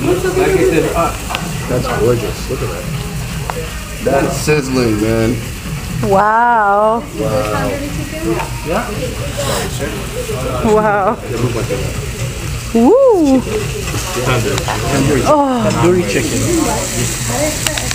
That's gorgeous. Look at that. That's sizzling, man. Wow. Wow. Woo. Tandoori chicken.